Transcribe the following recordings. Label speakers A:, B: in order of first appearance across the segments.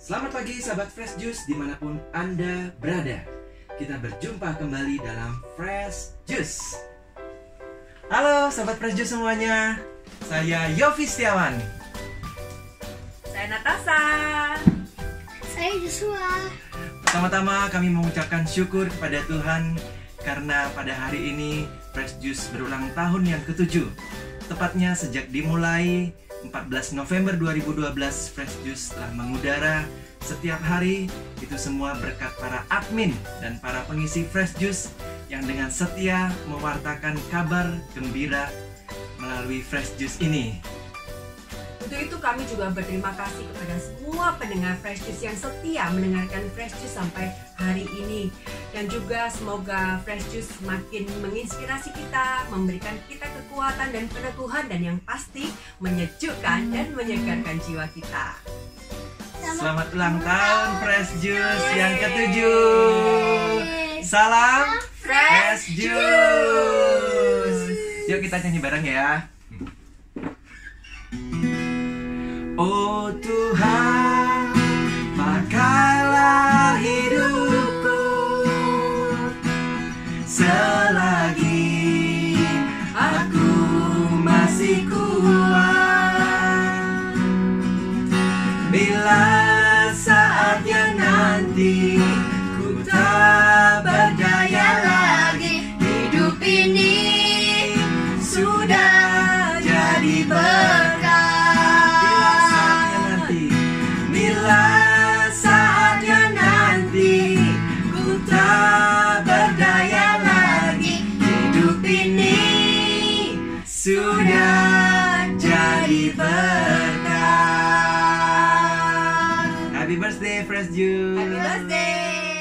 A: Selamat pagi sahabat Fresh Juice dimanapun Anda berada. Kita berjumpa kembali dalam Fresh Juice. Halo sahabat Fresh Juice semuanya. Saya Yofi Setiawan.
B: Saya Natasha.
C: Saya Joshua.
A: Pertama-tama kami mengucapkan syukur kepada Tuhan karena pada hari ini Fresh Juice berulang tahun yang ke-7. Tepatnya sejak dimulai 14 November 2012 Fresh Juice telah mengudara setiap hari. Itu semua berkat para admin dan para pengisi Fresh Juice yang dengan setia mewartakan kabar gembira melalui Fresh Juice ini.
B: Untuk itu kami juga berterima kasih kepada semua pendengar Fresh Juice yang setia mendengarkan Fresh Juice sampai hari ini. Dan juga semoga Fresh Juice semakin menginspirasi kita, memberikan kita kekuatan dan peneguhan, dan yang pasti menyejukkan dan menyegarkan jiwa kita.
A: Selamat ulang tahun Fresh Juice yang ke-7. Salam Fresh Juice. Yuk kita nyanyi bareng ya. Oh Tuhan, pakailah hidupku selagi aku masih kuat. Bila saatnya nanti ku tak berdaya lagi, hidup ini sudah jadi berkat. Bila saatnya nanti ku tak berdaya lagi, hidup ini sudah jadi berkat. Happy birthday Fresh Juice.
B: Happy birthday.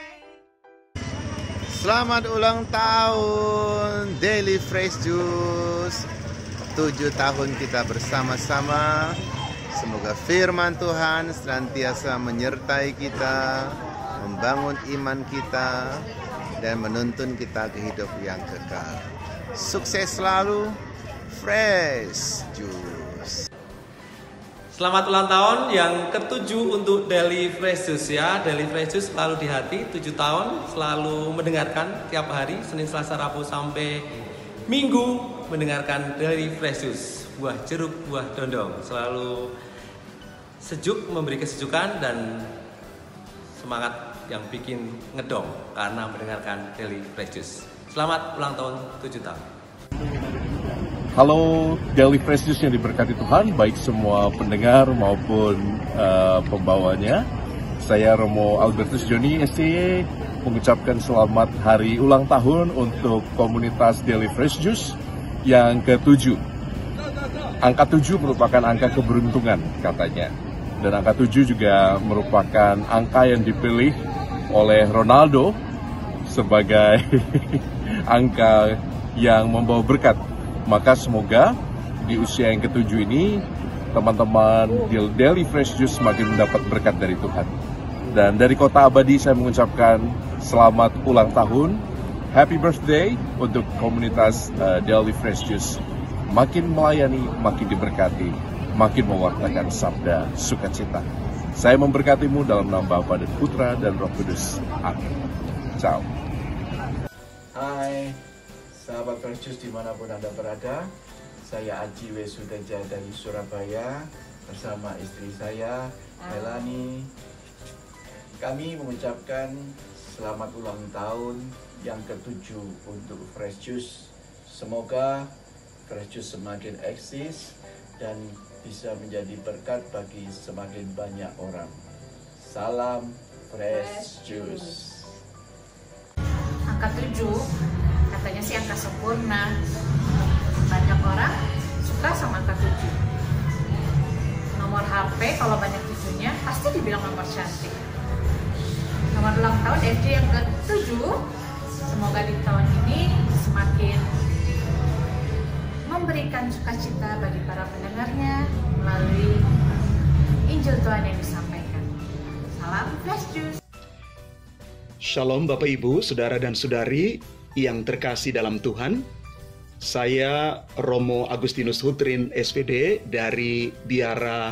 D: Selamat ulang tahun Daily Fresh Juice. 7 tahun kita bersama-sama. Semoga firman Tuhan senantiasa menyertai kita, membangun iman kita, dan menuntun kita ke hidup yang kekal. Sukses selalu, Fresh Juice.
E: Selamat ulang tahun yang ke-7 untuk Daily Fresh Juice ya. Daily Fresh Juice selalu di hati, 7 tahun selalu mendengarkan tiap hari, Senin, Selasa, Rabu sampai Minggu mendengarkan Daily Fresh Juice. Buah jeruk, buah dondong, selalu sejuk, memberi kesejukan dan semangat yang bikin ngedong karena mendengarkan Daily Fresh Juice. Selamat ulang tahun 7 tahun.
F: Halo Daily Fresh Juice yang diberkati Tuhan, baik semua pendengar maupun pembawanya. Saya Romo Albertus Joni SCY mengucapkan selamat hari ulang tahun untuk komunitas Daily Fresh Juice yang ke-7. Angka 7 merupakan angka keberuntungan katanya. Dan angka 7 juga merupakan angka yang dipilih oleh Ronaldo sebagai angka yang membawa berkat. Maka semoga di usia yang ke-7 ini teman-teman di Daily Fresh Juice semakin mendapat berkat dari Tuhan. Dan dari Kota Abadi saya mengucapkan selamat ulang tahun, happy birthday untuk komunitas Daily Fresh Juice. Makin melayani, makin diberkati, makin mewartakan sabda sukacita. Saya memberkatimu dalam nama Bapa dan Putra dan Roh Kudus. Amin. Ciao.
G: Hai, sahabat Fresh Juice dimanapun Anda berada. Saya Aji W. Suteja dari Surabaya bersama istri saya, Melani. Kami mengucapkan selamat ulang tahun yang ke-7 untuk Fresh Juice. Semoga Fresh Juice semakin eksis dan bisa menjadi berkat bagi semakin banyak orang. Salam Fresh Juice.
H: Angka 7 katanya sih angka sempurna. Banyak orang suka sama angka 7. Nomor HP kalau banyak 7-nya pasti dibilang nomor cantik. Nomor ulang tahun FJ yang ke-7, semoga di tahun ini semakin memberikan sukacita bagi para pendengarnya melalui Injil Tuhan yang disampaikan. Salam Fresh Juice.
I: Shalom Bapak Ibu, Saudara dan Saudari yang terkasih dalam Tuhan. Saya Romo Agustinus Hutrin SPD dari Biara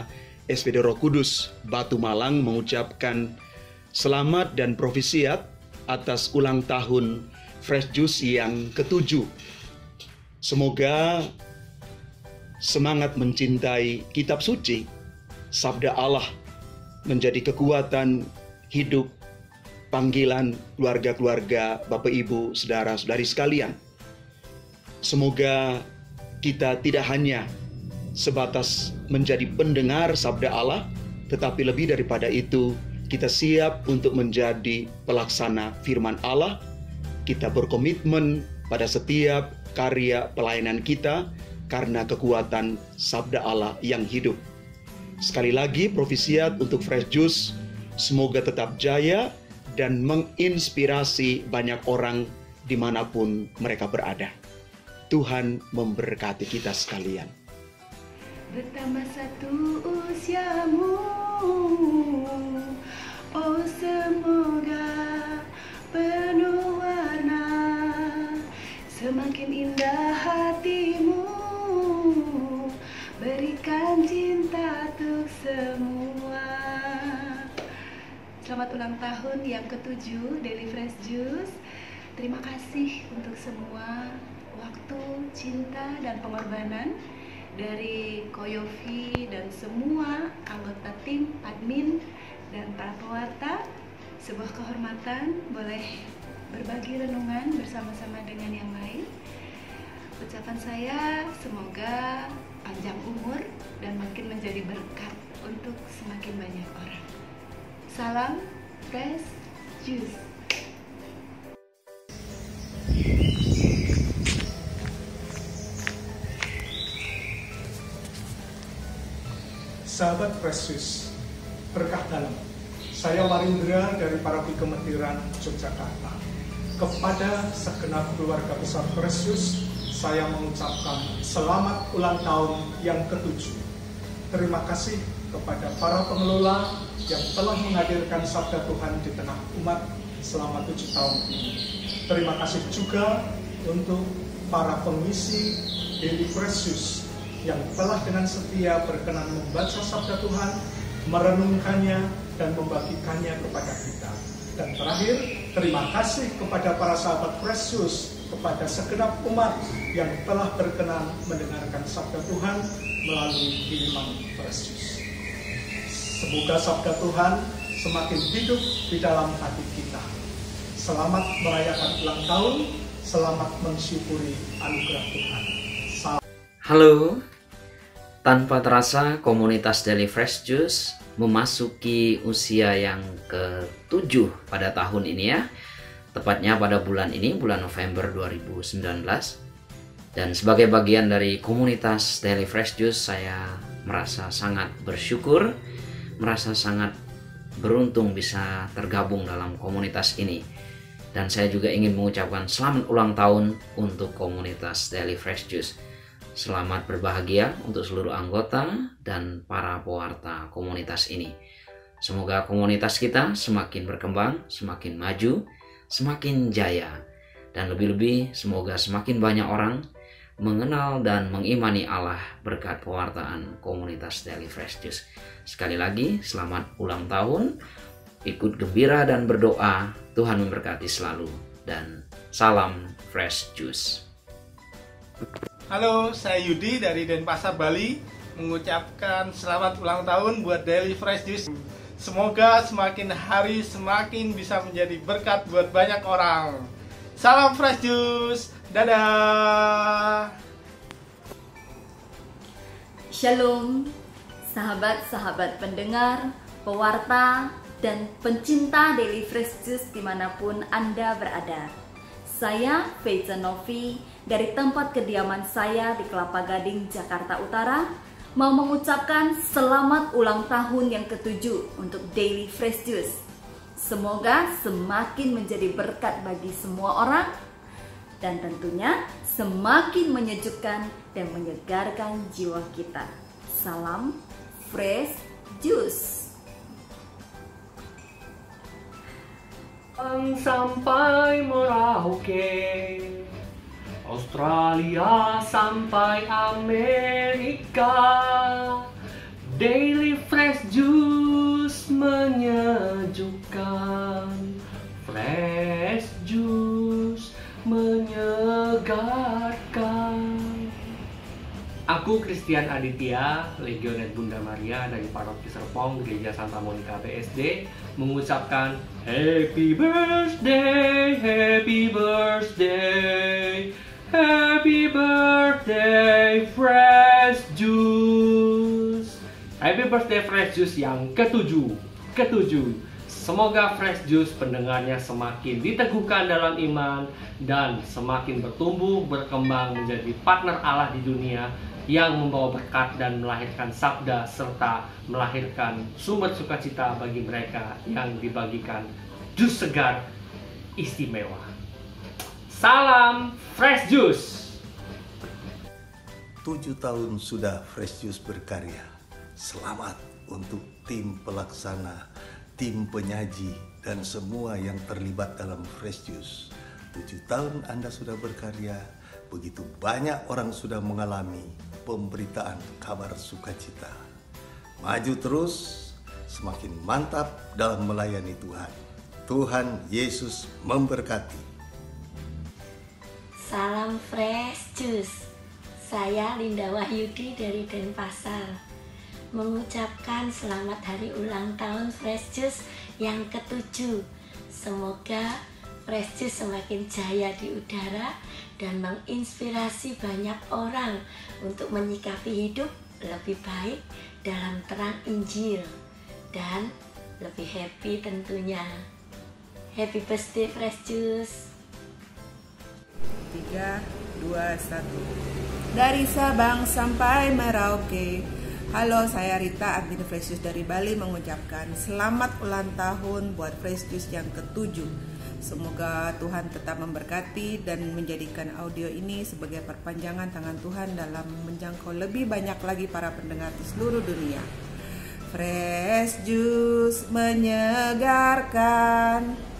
I: SPD Roh Kudus Batu Malang mengucapkan selamat dan profisiat atas ulang tahun Fresh Juice yang ke-7. Semoga semangat mencintai kitab suci, sabda Allah, menjadi kekuatan hidup, panggilan keluarga-keluarga, Bapak Ibu, saudara-saudari sekalian. Semoga kita tidak hanya sebatas menjadi pendengar sabda Allah, tetapi lebih daripada itu, kita siap untuk menjadi pelaksana firman Allah. Kita berkomitmen pada setiap karya pelayanan kita karena kekuatan sabda Allah yang hidup. Sekali lagi, profisiat untuk Fresh Juice, semoga tetap jaya dan menginspirasi banyak orang dimanapun mereka berada. Tuhan memberkati kita sekalian.
J: Bertambah satu usiamu, oh semoga penuh warna, semakin indah hatimu, berikan cinta untuk semua. Selamat ulang tahun yang ke-7 Daily Fresh Juice. Terima kasih untuk semua waktu, cinta, dan pengorbanan dari Koyofi dan semua anggota tim, admin, dan para pewarta. Sebuah kehormatan boleh berbagi renungan bersama-sama dengan yang lain. Ucapan saya semoga panjang umur dan makin menjadi berkat untuk semakin banyak orang. Salam Fresh Juice.
K: Sahabat Precious, berkah dalam. Saya Warindra dari Paroki Kemetiran Yogyakarta. Kepada segenap keluarga besar Precious, saya mengucapkan selamat ulang tahun yang ke-7. Terima kasih kepada para pengelola yang telah menghadirkan sabda Tuhan di tengah umat selama 7 tahun ini. Terima kasih juga untuk para pengisi Daily Precious yang telah dengan setia berkenan membaca sabda Tuhan, merenungkannya, dan membagikannya kepada kita. Dan terakhir, terima kasih kepada para sahabat Precious, kepada segenap umat yang telah berkenan mendengarkan sabda Tuhan melalui kiriman Precious. Semoga sabda Tuhan semakin hidup di dalam hati kita. Selamat merayakan ulang tahun, selamat mensyukuri anugerah Tuhan.
L: Halo. Tanpa terasa, komunitas Daily Fresh Juice memasuki usia yang ke-7 pada tahun ini ya. Tepatnya pada bulan ini, bulan November 2019. Dan sebagai bagian dari komunitas Daily Fresh Juice, saya merasa sangat bersyukur, merasa sangat beruntung bisa tergabung dalam komunitas ini. Dan saya juga ingin mengucapkan selamat ulang tahun untuk komunitas Daily Fresh Juice. Selamat berbahagia untuk seluruh anggota dan para pewarta komunitas ini. Semoga komunitas kita semakin berkembang, semakin maju, semakin jaya. Dan lebih-lebih semoga semakin banyak orang mengenal dan mengimani Allah berkat pewartaan komunitas Daily Fresh Juice. Sekali lagi, selamat ulang tahun. Ikut gembira dan berdoa. Tuhan memberkati selalu. Dan salam Fresh Juice.
M: Halo, saya Yudi dari Denpasar, Bali, mengucapkan selamat ulang tahun buat Daily Fresh Juice. Semoga semakin hari semakin bisa menjadi berkat buat banyak orang. Salam Fresh Juice, dadah.
N: Shalom, sahabat-sahabat pendengar, pewarta, dan pencinta Daily Fresh Juice dimanapun Anda berada. Saya Feiza Novi dari tempat kediaman saya di Kelapa Gading, Jakarta Utara mau mengucapkan selamat ulang tahun yang ke-7 untuk Daily Fresh Juice. Semoga semakin menjadi berkat bagi semua orang dan tentunya semakin menyejukkan dan menyegarkan jiwa kita. Salam Fresh Juice.
O: Sampai Merauke, Australia sampai Amerika, Daily Fresh Juice menyejukkan, Fresh Juice menyegarkan. Aku Christian Aditya, Legioner Bunda Maria dari Paroki Serpong, Gereja Santa Monica BSD, mengucapkan Happy Birthday, Happy Birthday, Happy Birthday Fresh Juice. Happy Birthday Fresh Juice yang ketujuh. Semoga Fresh Juice pendengarnya semakin diteguhkan dalam iman dan semakin bertumbuh, berkembang menjadi partner Allah di dunia yang membawa berkat dan melahirkan sabda serta melahirkan sumber sukacita bagi mereka yang dibagikan jus segar istimewa. Salam Fresh Juice.
P: 7 tahun sudah Fresh Juice berkarya. Selamat untuk tim pelaksana, tim penyaji, dan semua yang terlibat dalam Fresh Juice. 7 tahun Anda sudah berkarya, begitu banyak orang sudah mengalami pemberitaan kabar sukacita. Maju terus, semakin mantap dalam melayani Tuhan. Tuhan Yesus memberkati.
C: Salam Fresh Juice. Saya Linda Wahyudi dari Denpasar, mengucapkan selamat hari ulang tahun Fresh Juice yang ke-7. Semoga Fresh Juice semakin jaya di udara dan menginspirasi banyak orang untuk menyikapi hidup lebih baik dalam terang Injil dan lebih happy tentunya. Happy birthday Fresh Juice.
Q: 3, 2, 1. Dari Sabang sampai Merauke. Halo, saya Rita, admin Fresh Juice dari Bali, mengucapkan selamat ulang tahun buat Fresh Juice yang ke-7. Semoga Tuhan tetap memberkati dan menjadikan audio ini sebagai perpanjangan tangan Tuhan dalam menjangkau lebih banyak lagi para pendengar di seluruh dunia. Fresh Juice menyegarkan.